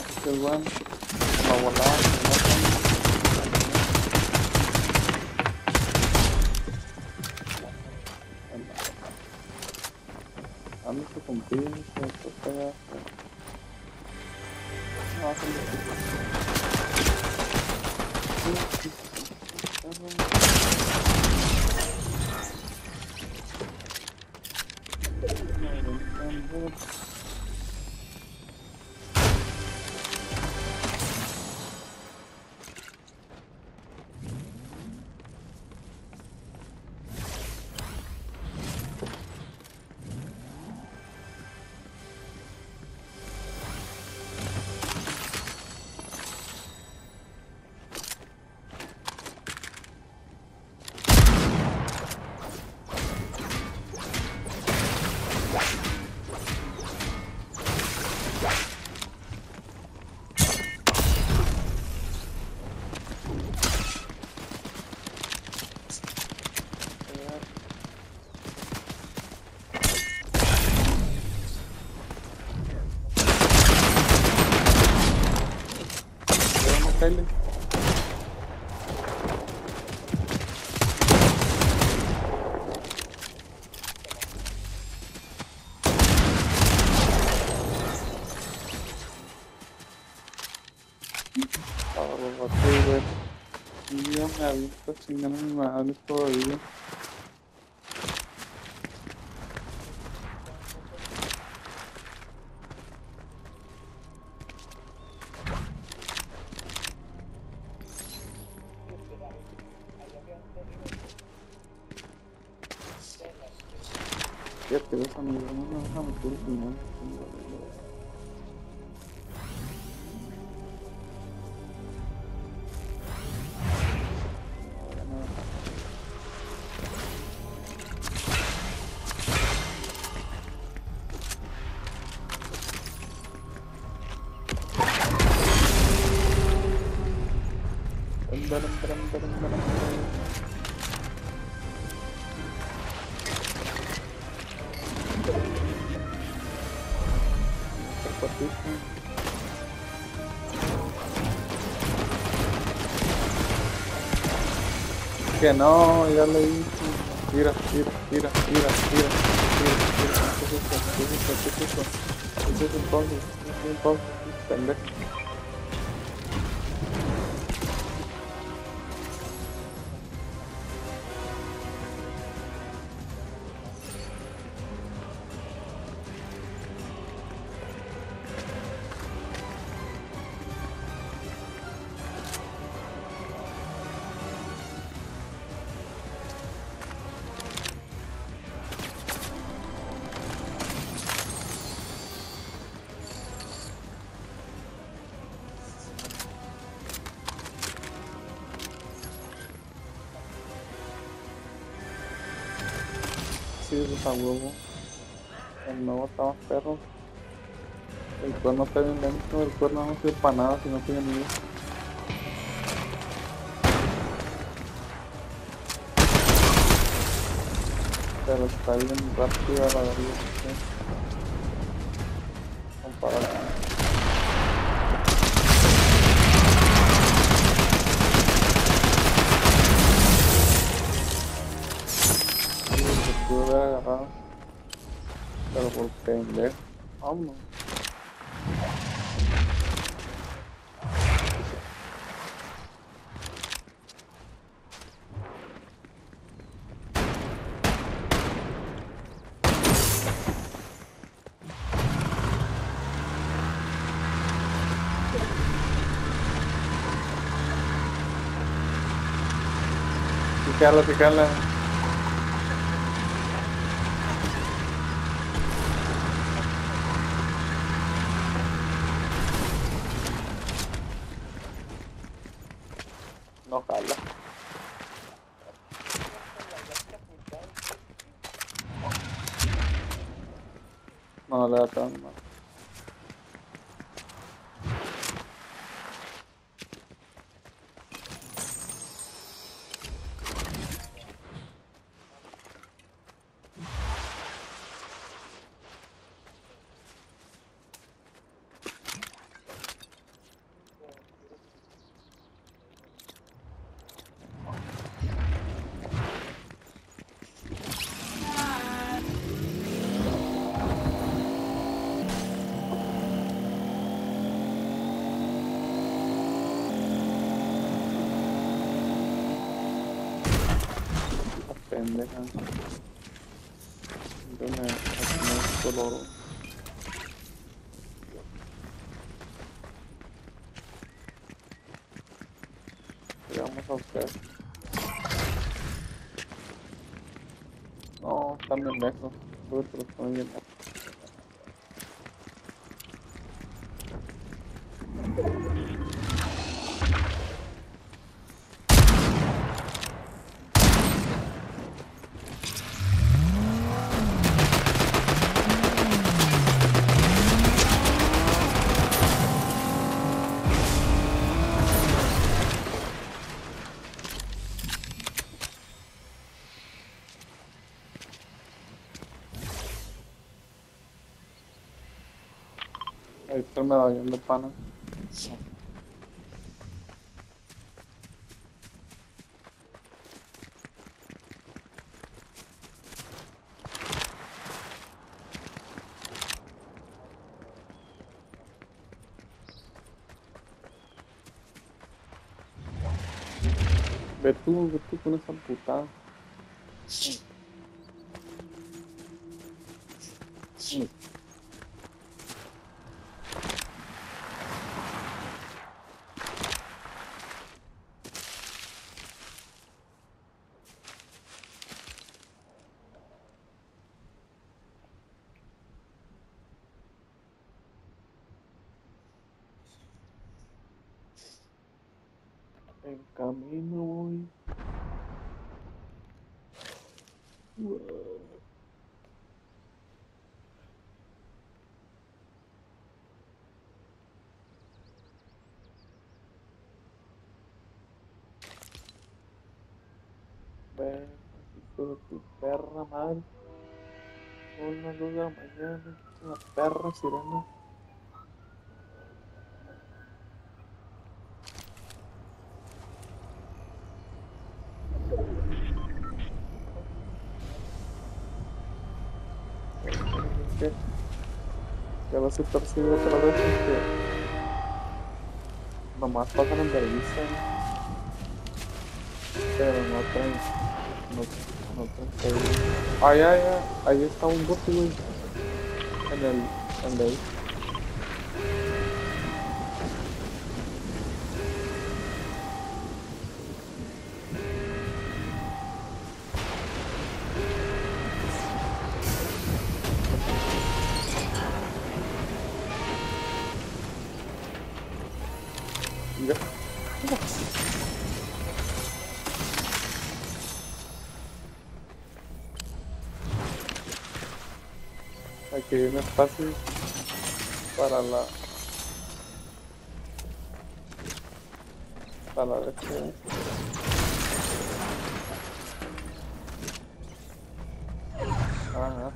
Qué bueno. La volada, ando su compilla, se toca ya. No, hacen Kylie. Güey. Y yo me aviento chingando a mi madre todavía. Ya te ves, amigo, no me vas a meter el final. Que no, ya le dije. Tira, tira, tira, tira, tira, tira, tira. ¿Qué es eso? ¿Qué es eso? ¿Qué es eso? ¿Qué es eso entonces? ¿Qué es eso entonces? Pendejo. Sí, eso está huevo. El nuevo está más perro. El cuerno está bien lento. El cuerno no sirve para nada si no tiene nivel. Pero está bien rápido a la verdad. ¿Sí? Comparado. Sí, se pudo haber agarrado. Pero por pendejo. Vámonos. Picarla, picarla. No jala. No le da tan mal. pendeja. Entonces me coloro. ¿Qué vamos a hacer? No, están bien lejos. Otros están bien lejos. Ahí está el medallón de pana. Ve tú con esa putada. En camino voy. Ve, hijo de tu perra madre. Son las 2 de la mañana. Una perra sirena. ¿Qué? Ya vas a estar siendo otra vez porque nomás pasan en revista, pero no traen, no traen seguro. Ahí está un bote, güey, en el mira. Aquí hay un espacio para la de ajá.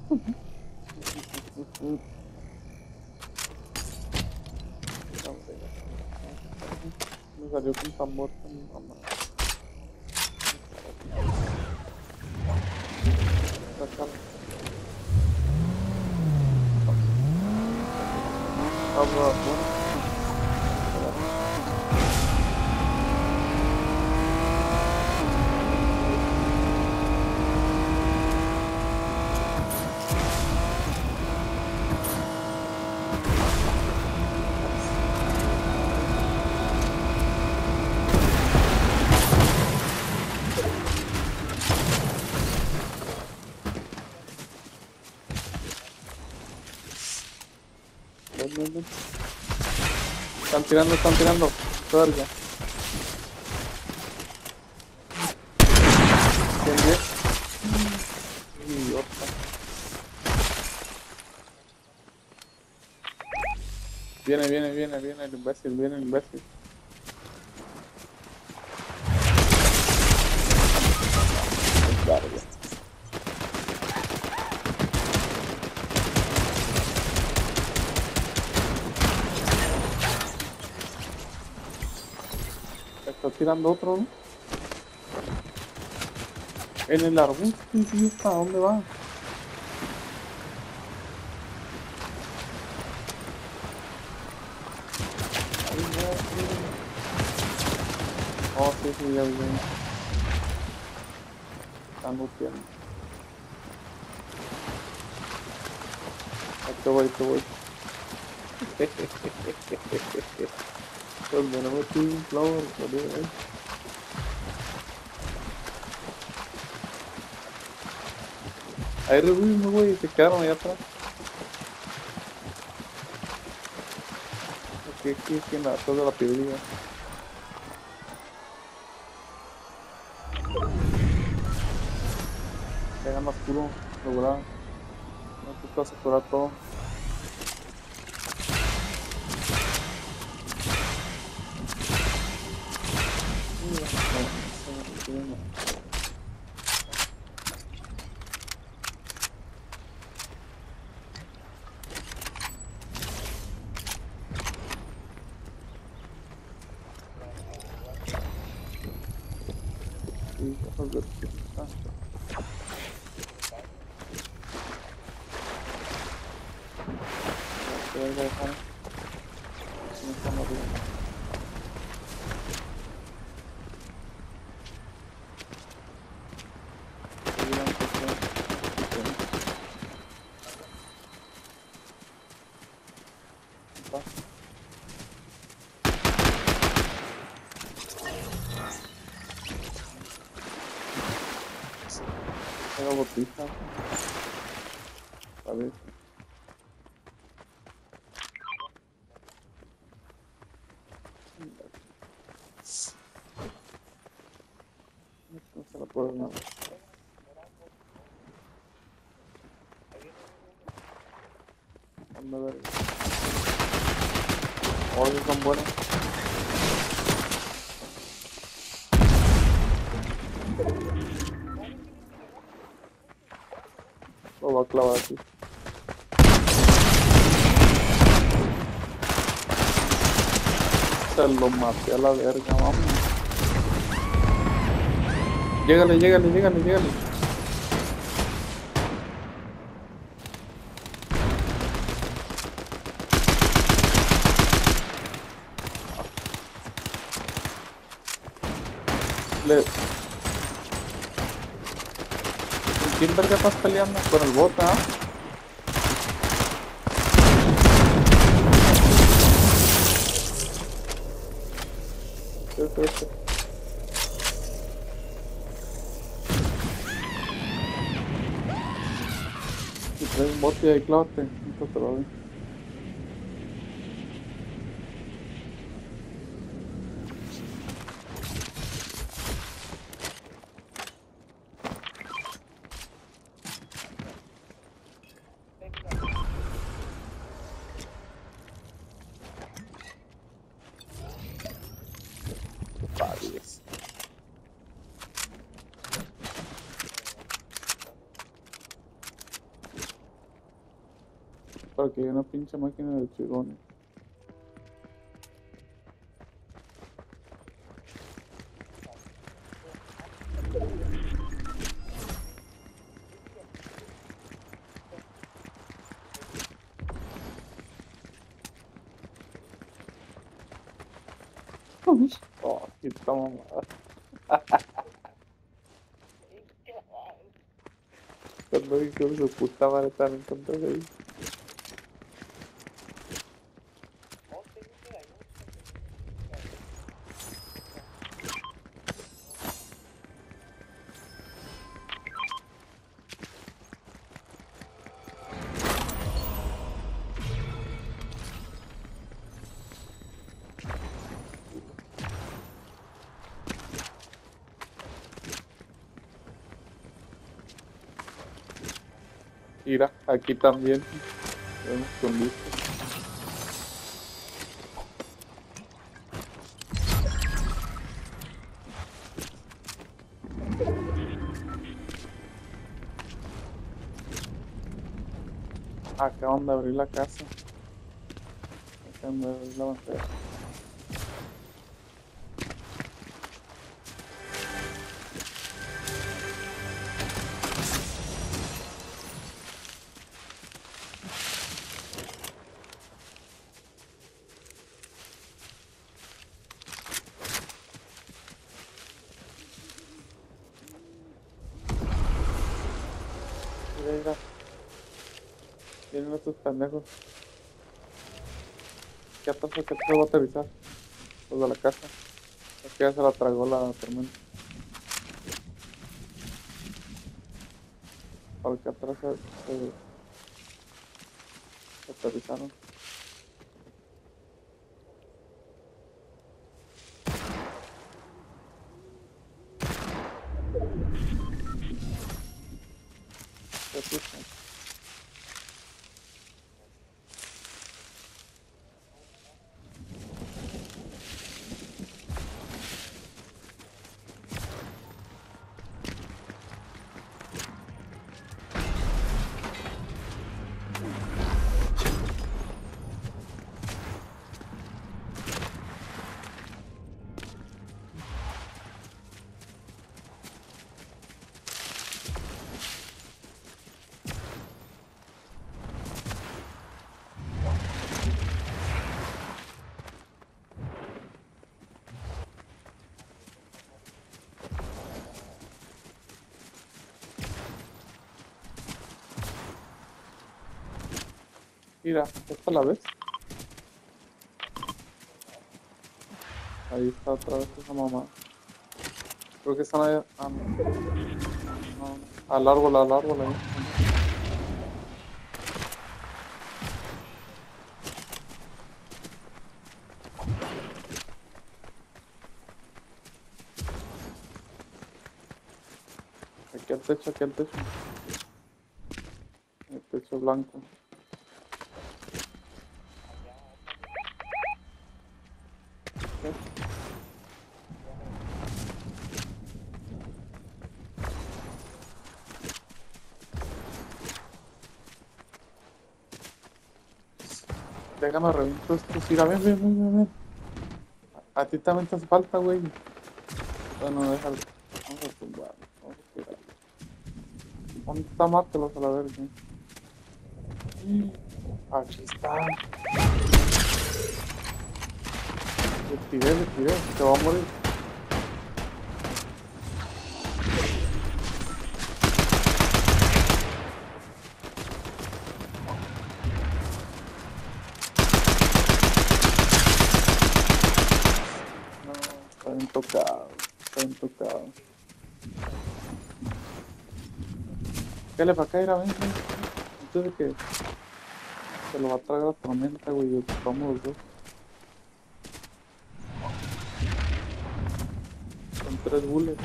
Me salió con tambor con mi mamá. Están tirando. Verga. ¿Quién es? Idiota. Viene el imbécil, viene el imbécil. Verga. Está tirando otro, ¿no? En el arbusto, ¿para dónde va? Oh, sí, ya vi. están luteando. Ahí te voy, ahí te voy. Donde no metí un clavo, salió ahí. Ahí revivimos, güey, se quedaron allá atrás. Aquí en la atrás de la piedrilla. Pegan más puro, logrado. No te vas a curar todo. Mira, no. Sí, cosas de circunstancia. Te voy a dejar. No estamos bien. Haga botita. A ver. No se la puedo nada. Anda a ver. Oye, son buenos. Lo va a clavar aquí. Se lo maté a la verga, vamos. Llégale, llégale, llégale, llégale. Le... ¿Quién verga estás peleando? Con el bot, ¿ah? Este. Si traes un bote ahí, clávate. Esto te lo doy. Varios. Para que haya una pinche máquina de chigones. Oh, aquí está mamada. Cuando hijo de su puta madre están encontrando ahí. Mira, aquí también. Vemos con listo. Acaban de abrir la casa. Acaban de abrir la bandera. Vienen estos pendejos. ¿Qué atrás voy a aterrizar? Los de la casa. Es que ya se la tragó la tormenta. Porque atrás se aterrizaron. Se asustan. Mira, ¿esta la ves? Ahí está otra vez esa mamá. Creo que están allá. Ah, no. No. Al árbol ahí. Aquí al techo. El techo blanco. ¿Qué? Déjame reviento esto. Mira, ven. A ti también te hace falta, güey. Bueno, déjalo. Vamos a tumbar. Vamos a tirar. ¿Dónde está? Mátelos a la verga. Aquí está. Le tiré. Se va a morir. No, está bien tocado. ¿Qué le va a caer a ver? Entonces que se lo va a traer la tormenta, güey. Y ocupamos los dos. Son 3 bullets.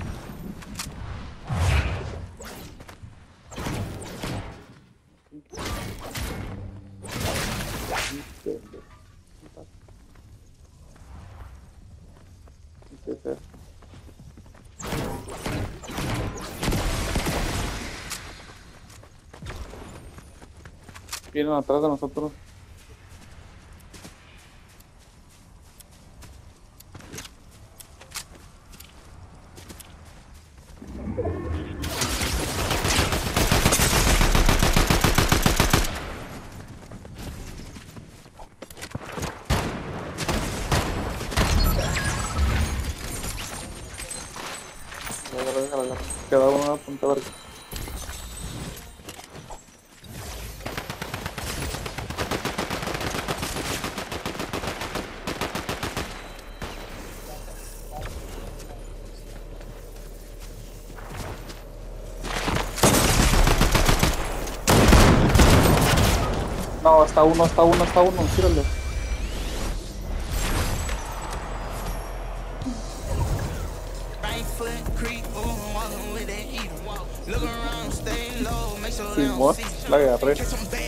¿Qué es eso? Vienen atrás de nosotros. Déjala. Queda una punta verga. No, hasta uno, tírale. Simón, la agarré.